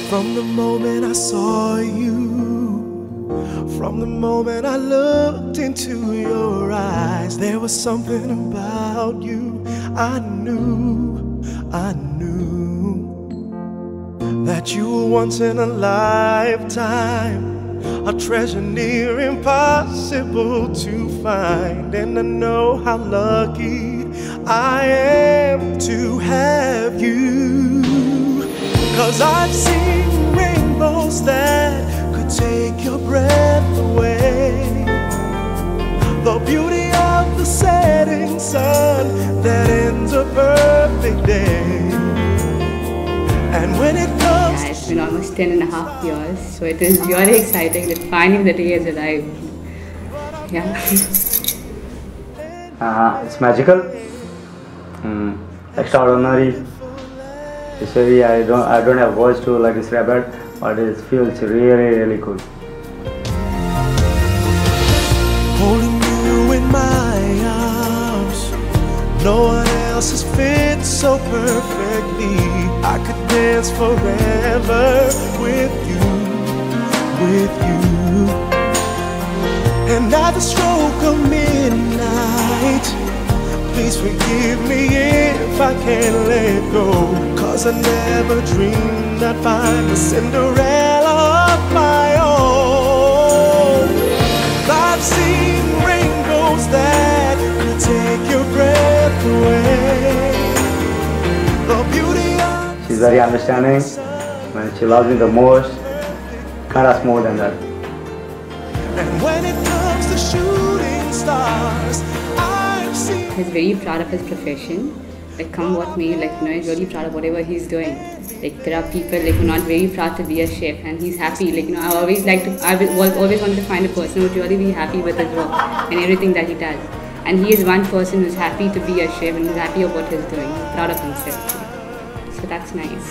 From the moment I saw you, from the moment I looked into your eyes, there was something about you. I knew that you were once in a lifetime, a treasure near impossible to find. And I know how lucky I am to have you, 'cause I've seen rainbows that could take your breath away, the beauty of the setting sun that ends a perfect day. And when it comes, yeah, it's been almost 10.5 years, so it is really exciting that finally the day has arrived. Yeah. It's magical, extraordinary. It's very, I don't have words to describe it, but it feels really good. holding you in my arms, no one else has fit so perfectly. I could dance forever with you. And at the stroke of midnight, please forgive me if I can't let go, 'cause I never dreamed I'd find a Cinderella of my own. I've seen rainbows that could take your breath away, the beauty of... She's very understanding, and she loves me the most. Can't ask more than that. And when it comes to shooting stars, I've seen... He's very proud of his profession. Like, come what may, he's really proud of whatever he's doing. Like, there are people who are not very proud to be a chef, and he's happy. I always wanted to find a person who would really be happy with his work and everything that he does. And he is one person who's happy to be a chef and who's happy of what he's doing, proud of himself. So that's nice.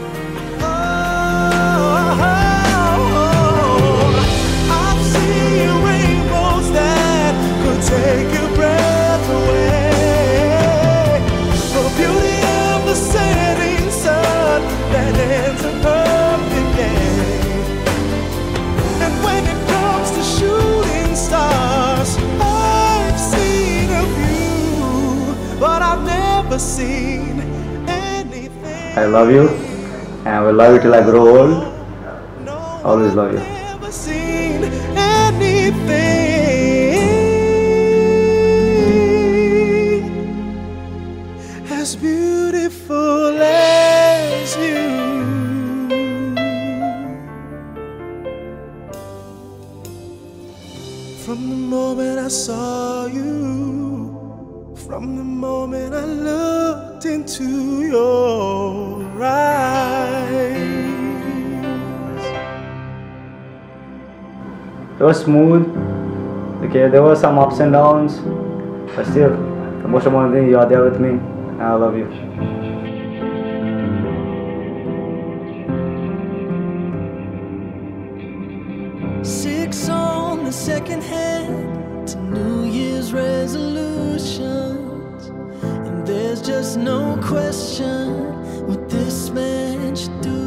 I've seen rainbows that could take your breath away, the beauty of the setting sun that ends a perfect day. And when it comes to shooting stars, I've seen a few, but I've never seen anything. I love you, and I will love you till I grow old. Always love you. Never seen anything as beautiful as you. From the moment I saw you, from the moment I looked into your eyes. It was smooth. Okay, there were some ups and downs, but still, the most important thing, you are there with me, and I love you. Six on the second hand to New Year's resolutions, and there's just no question what this man should do.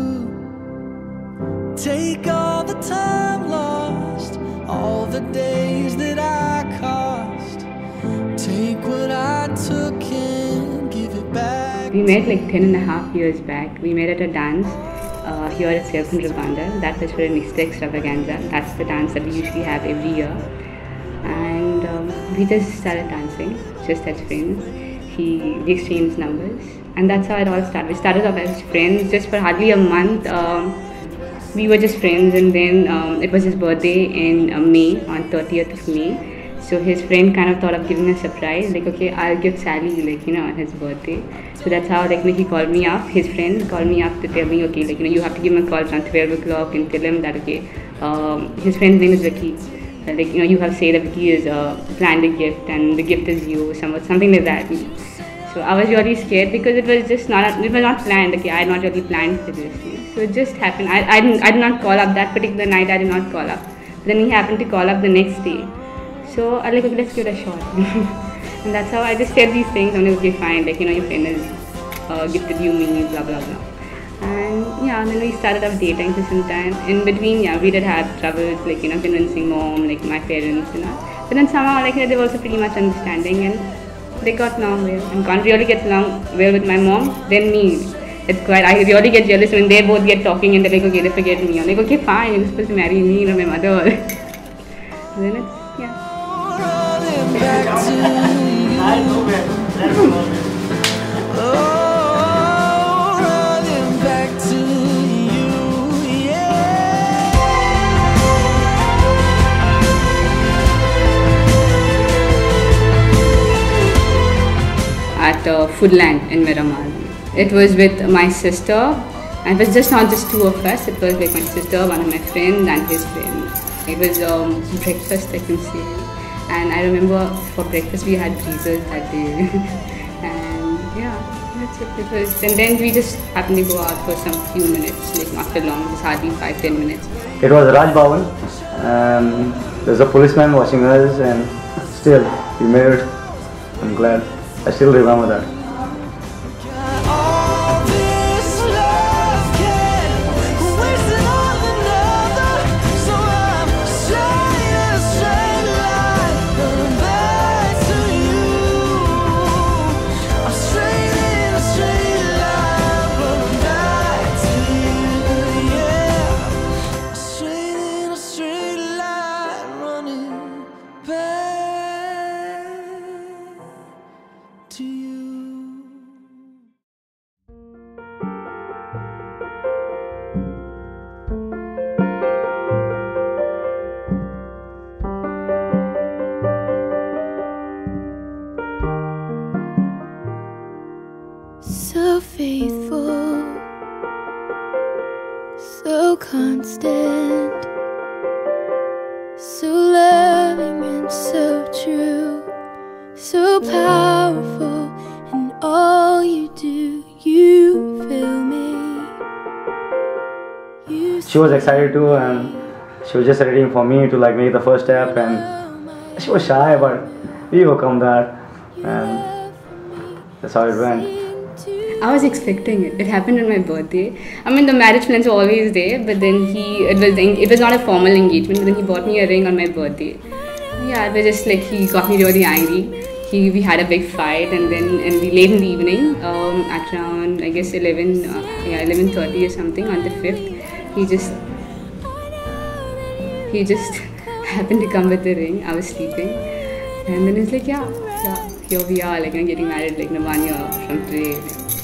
Take all the time lost, all the days that I cost, take what I took and give it back. We met 10.5 years back. We met at a dance here at Serpent Rwanda. That was for an Easter extravaganza. That's the dance that we usually have every year. And we just started dancing, just as friends. We exchanged numbers, and that's how it all started. We started off as friends just for hardly a month. We were just friends, and then it was his birthday in May, on 30th of May. So his friend kind of thought of giving a surprise, okay, I'll give Sally, on his birthday. So that's how, he called me up, his friend called me up to tell me, okay, you have to give him a call around 12 o'clock and tell him that, okay, his friend's name is Vicky. You have to say that Vicky is planned a gift and the gift is you, something like that. So I was really scared because it was not planned, okay, I had not really planned for this. So it just happened. I did not call up that particular night, I did not call up. Then he happened to call up the next day. So I was okay, let's give it a shot. And that's how I just said these things. I'm like, okay, fine, your friend has gifted you me, blah, blah, blah. And yeah, yeah, and then we started up dating for some time. In between, yeah, we did have troubles, like, convincing mom, like my parents, But then somehow, like, they were also pretty much understanding, and they got along well. And can't really get along well with my mom, then me. It's quite, I really get jealous when they both get talking and they're like, okay, they forget me. I'm like, okay, fine, you're supposed to marry me, my mother. And then it's, yeah. At Foodland in Miramar. It was with my sister, and it was just not just two of us, it was like my sister, one of my friends and his friend. It was breakfast, I can say, and I remember for breakfast we had breezes that day. And yeah, that's it. It was, and then we just happened to go out for some few minutes, like not for long, just hardly 5-10 minutes. It was Raj Bhavan, and there's a policeman watching us, and still we made it. I'm glad. I still remember that. So faithful, so constant, so loving and so true, so powerful in all you do. You fill me. She was excited too, and she was just ready for me to like make the first step, and she was shy, but we overcome that, and that's how it went. I was expecting it. It happened on my birthday. I mean, the marriage plans were always there, but then it was not a formal engagement, but then he bought me a ring on my birthday. Yeah, it was just like, he got me really angry. We had a big fight, and we late in the evening, at around, I guess 11:30 or something, on the 5th, he just happened to come with the ring. I was sleeping, and then it's like, yeah, here we are, like, getting married like 1 year from today.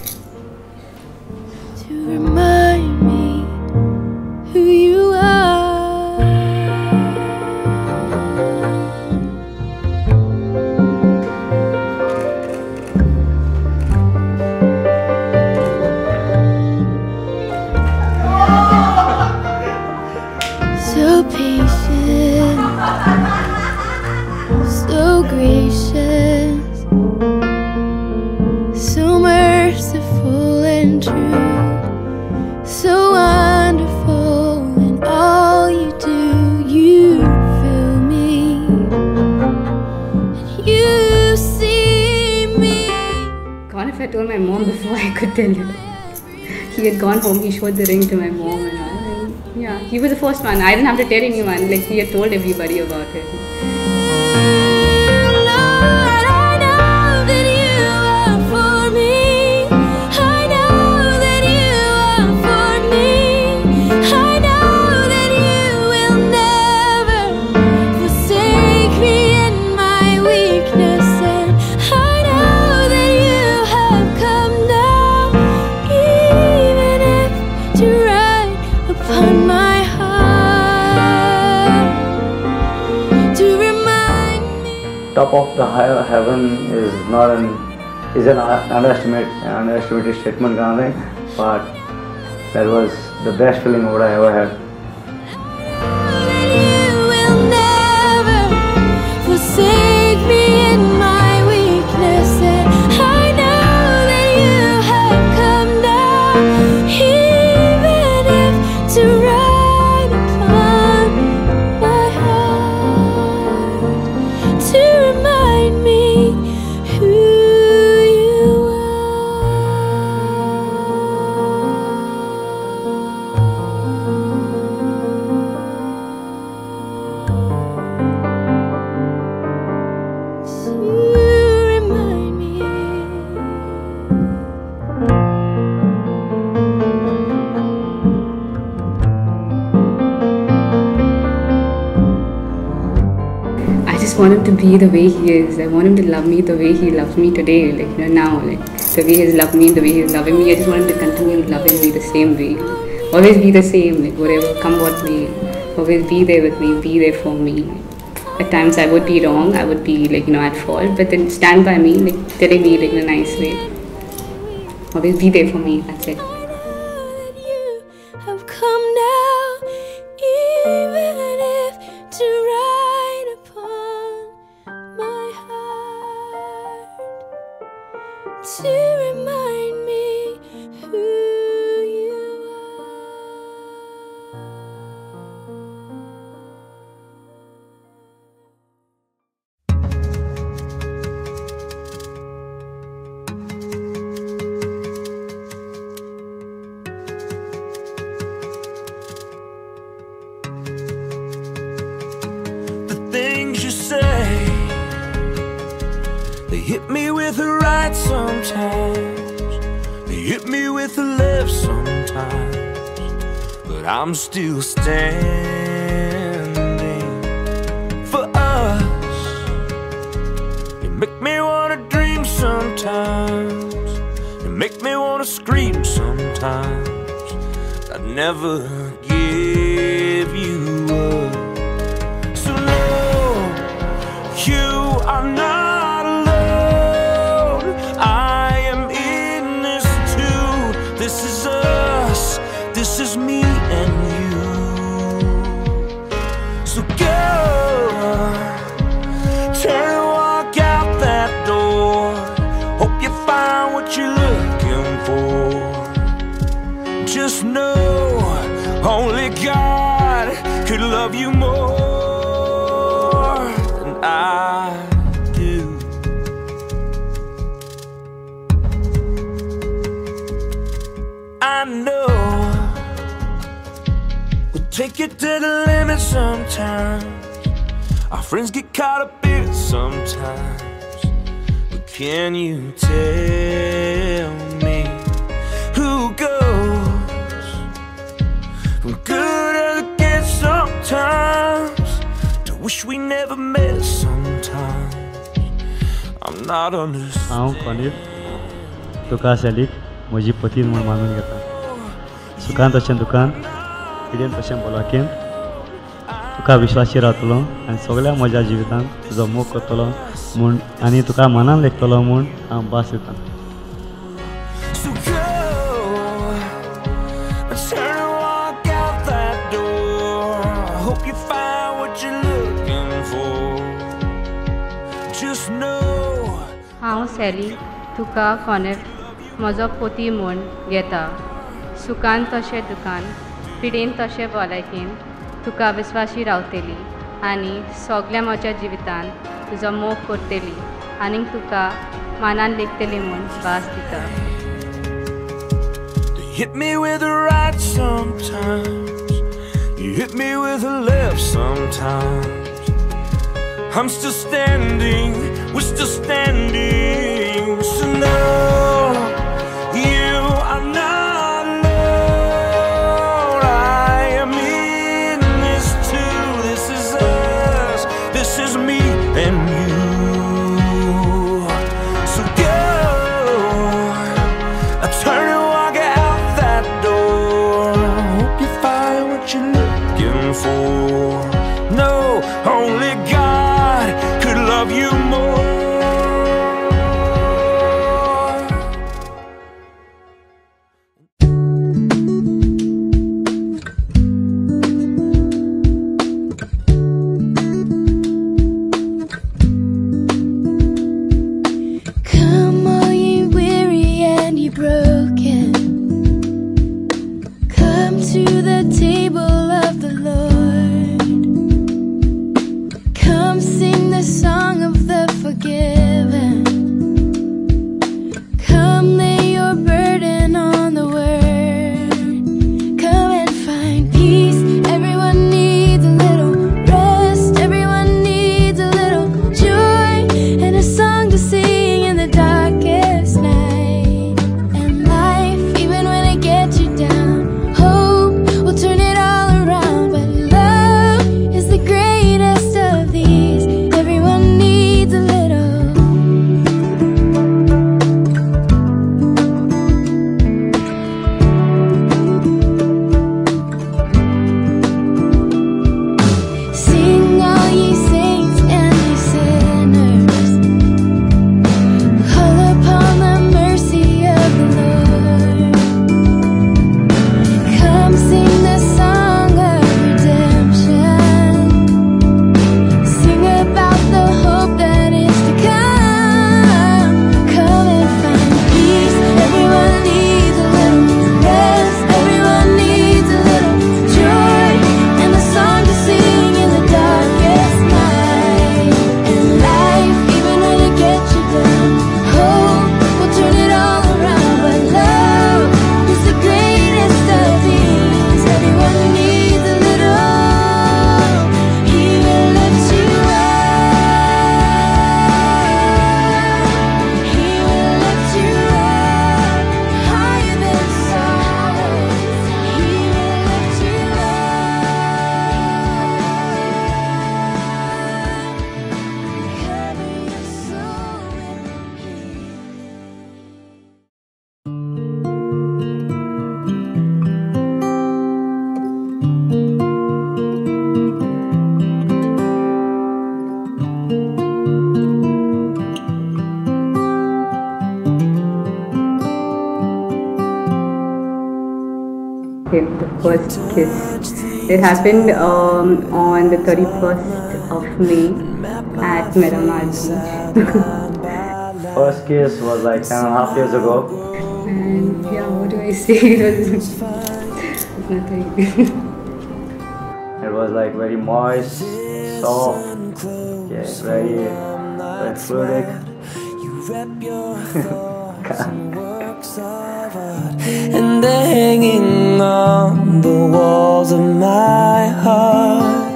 Remind me who you are. So patient, so gracious, so merciful and true. So wonderful in all you do. You fill me, and you see me. God, if I told my mom before I could tell her. He had gone home, he showed the ring to my mom and all. And yeah, he was the first one. I didn't have to tell anyone, like, he had told everybody about it. Top of the heaven is not an underestimated statement, but that was the best feeling what I ever had. want him to be the way he is. I want him to love me the way he loves me today, like now, like the way he's loved me, the way he's loving me. I just want him to continue loving me the same way. Always be the same, like whatever, come what may. Always be there with me, be there for me. At times I would be wrong, I would be like, at fault, but then stand by me, like telling me like in a nice way. Always be there for me, that's it. Have come now, even if to ride upon my heart, to remind me who you hit me with the right sometimes, they hit me with the left sometimes, but I'm still standing for us. You make me wanna dream sometimes, you make me wanna scream sometimes. I'd never give you up. So no, you are not this is me and you. So go, turn and walk out that door. Hope you find what you're looking for. Just know only God could love you more than I do. I know take it to the limit sometimes. Our friends get caught up in it sometimes. But can you tell me who goes from good against sometimes to wish we never met sometimes? I'm not understanding. हांव कॉनिफ तुका सेलीक म्हजी पती म्हूण मानून घेता. सुखान तशें दुखान, पिडेन तशें बोलाकेन तुका विश्वासी रावतलो आनी सगळ्या म्हज्या जिवितांत तुजो मोग करतलो म्हूण आनी तुका मनान लेखतलो म्हूण हांव भास दितां. हांव सॅली तुका कॉनेफ म्हजो पोती म्हूण घेता. सुखान तशें दुखान, पिडेन तशें भलायकेन तुका विस्वाशी रावतली आनी सगळ्या म्हज्या जिवितान तुजो मोग करतली आनी तुका मनान लेखतली म्हूण भास दिता. Hit me with the right sometimes, you hit me with the left sometimes. I'm still standing, we're still standing. So no, you are not alone. I am in this too. This is us, this is me and you. So go, turn and walk out that door. Hope you find what you're looking for. No, only God could love you more. Come all ye weary and ye broken, come to the table of the Lord. Come sing the song of the forgiven. Come lay your burden on the word. Come and find peace. Everyone needs a little rest. Everyone needs a little joy and a song to sing in the darkest night. And life, even when it gets you down, hope will turn it all Okay, the first kiss. It happened on the 31st of May at Miramar Beach. First kiss was like 10.5 years ago. And yeah, what do I say? It was nothing. It was like very moist, soft, yeah, very fluidic. And they're hanging on the walls of my heart.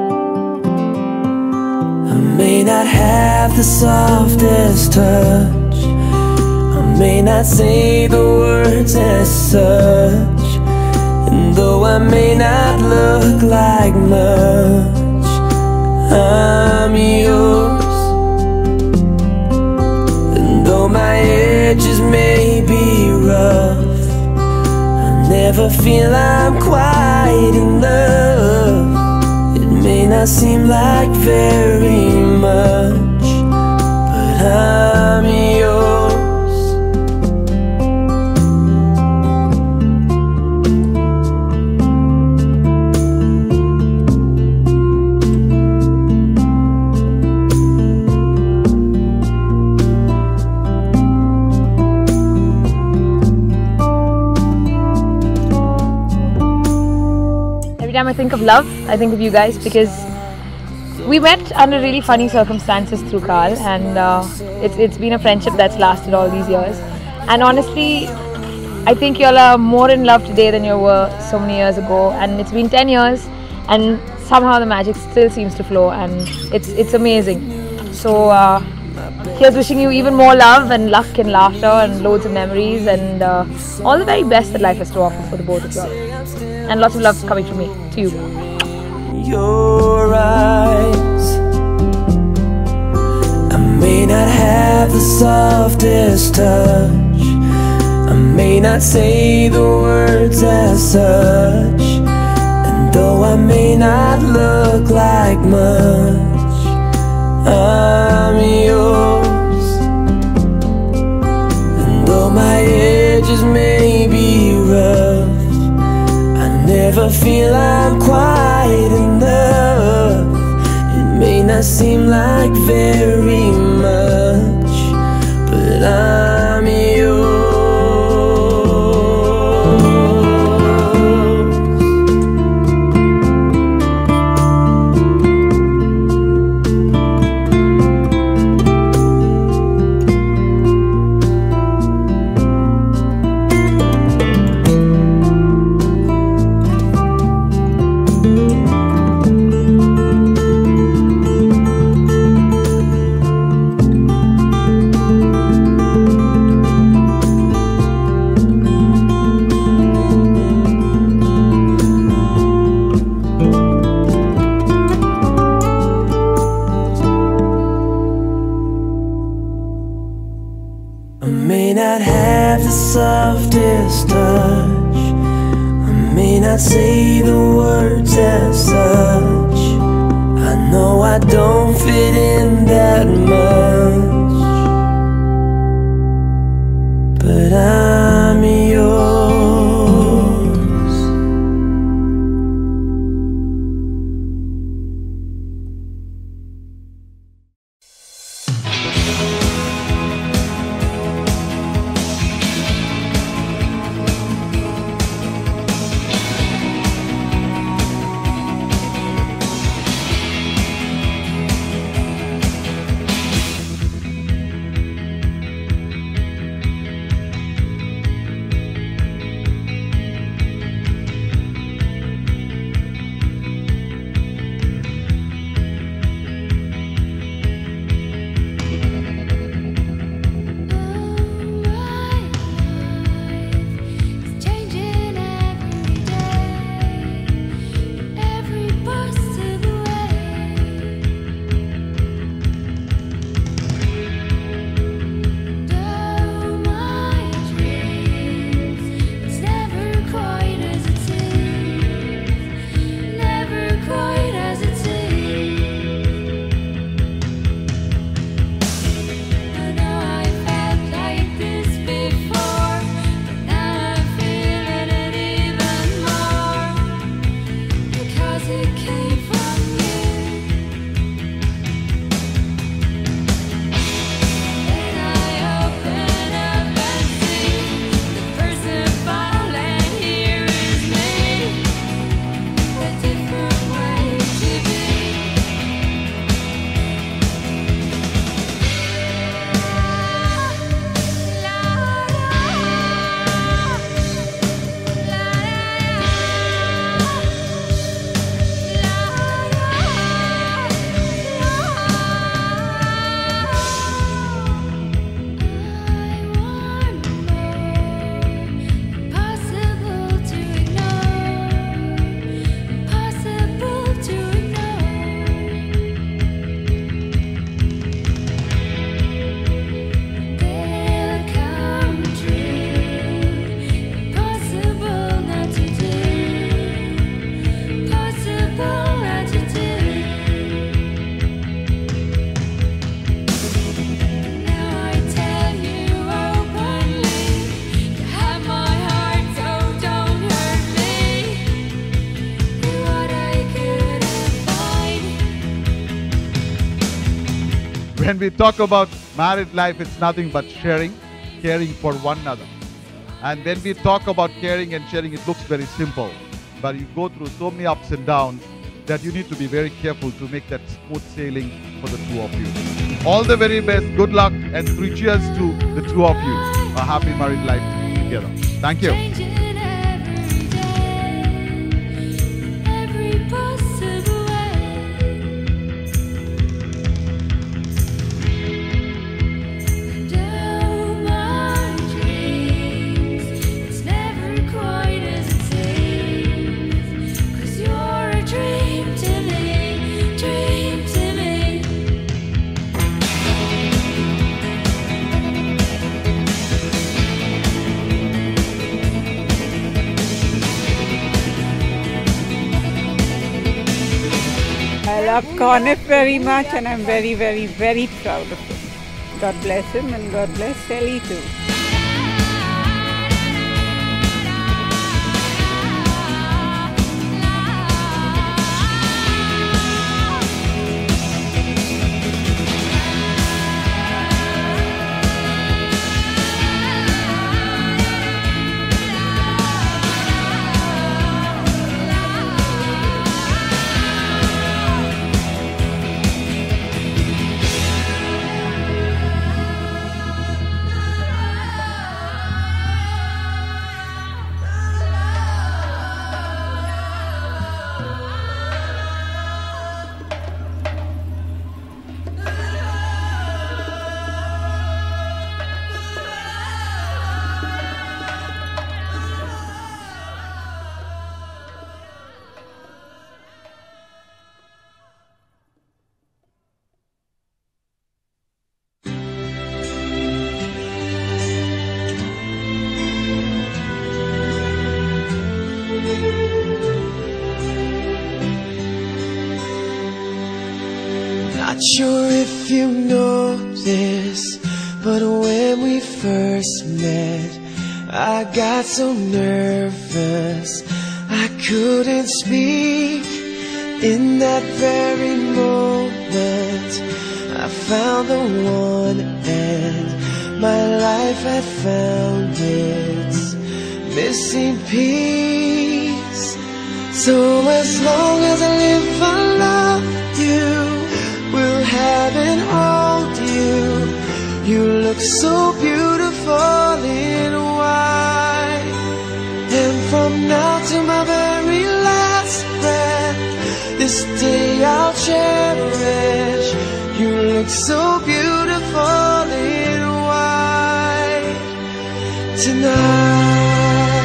I may not have the softest touch, I may not say the words as such, and though I may not look like much, I'm yours. And though my edges may be rough, I never feel I'm quite enough. It may not seem like very much, but I'm yours. Every time I think of love, I think of you guys, because we met under really funny circumstances through Carl, and it's been a friendship that's lasted all these years. And honestly, I think you're more in love today than you were so many years ago, and it's been 10 years and somehow the magic still seems to flow, and it's amazing. So here's wishing you even more love and luck and laughter and loads of memories and all the very best that life has to offer for the both of you all. And lots of love coming from me to you. Your eyes, I may not have the softest touch, I may not say the words as such, and though I may not look like much, I'm yours. And though my edges may be rough, never feel I'm quite enough. It may not seem like very much, but I'm yours. I may not have the softest touch, I may not say the words as such, I know I don't fit in that much, but I'm yours. When we talk about married life, it's nothing but sharing, caring for one another. And when we talk about caring and sharing, it looks very simple. But you go through so many ups and downs that you need to be very careful to make that smooth sailing for the two of you. All the very best, good luck, and 3 cheers to the two of you. A happy married life together. Thank you. I love Conniff very much, and I'm very, very, very proud of him. God bless him, and God bless Sally too. Not sure if you know this, but when we first met, I got so nervous I couldn't speak. In that very moment, I found the one, and my life had found its missing piece. So as long as I live, I love you, will have and hold you. You look so beautiful in white, and from now to my very last breath, this day I'll cherish. You look so beautiful in white tonight.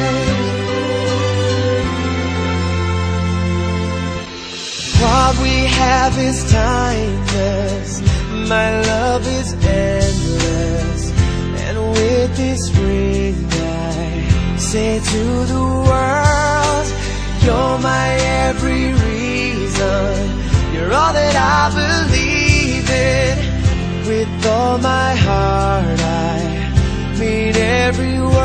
What we have is timeless, my love is endless, and with this ring I say to the world, you're my every reason, you're all that I believe in. With all my heart I mean every word.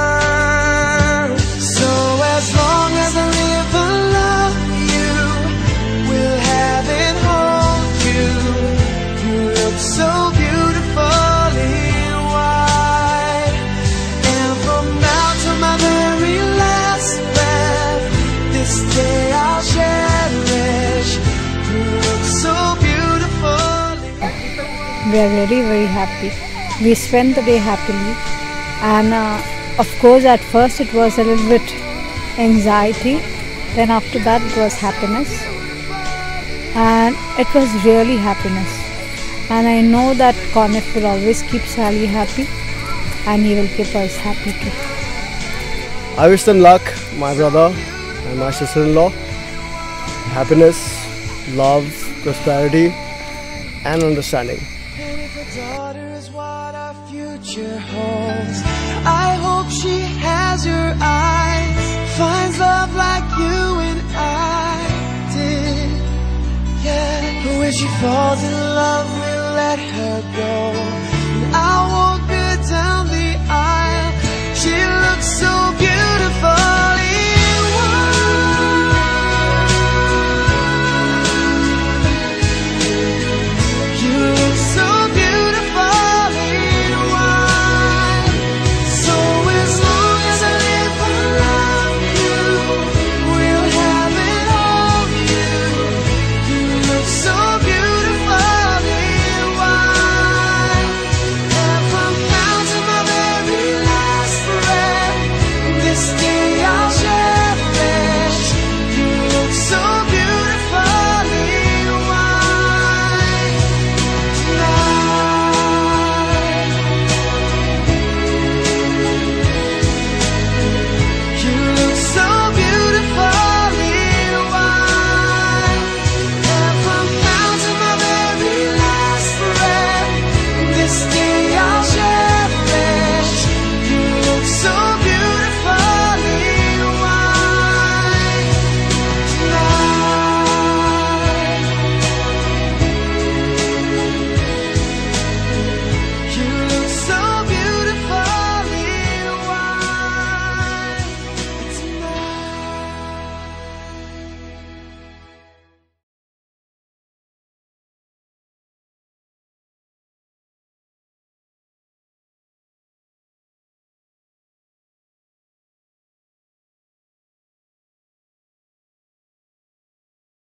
So as long as I live, I love you, will have and hold you. You look so beautiful in white, and from now to my very last breath, this day I'll cherish. You look so beautiful in white. We are very, very happy. We spent the day happily, and of course at first it was a little bit anxiety, then after that it was happiness, and it was really happiness. And I know that Conniff will always keep Sally happy, and he will keep us happy too. I wish them luck, my brother and my sister-in-law. Happiness, love, prosperity and understanding. And if a daughter is what our future holds, I hope she has your eyes, finds love like you and I did. Yeah, but when she falls in love, we'll let her go, and I'll walk her down the aisle. She looks so beautiful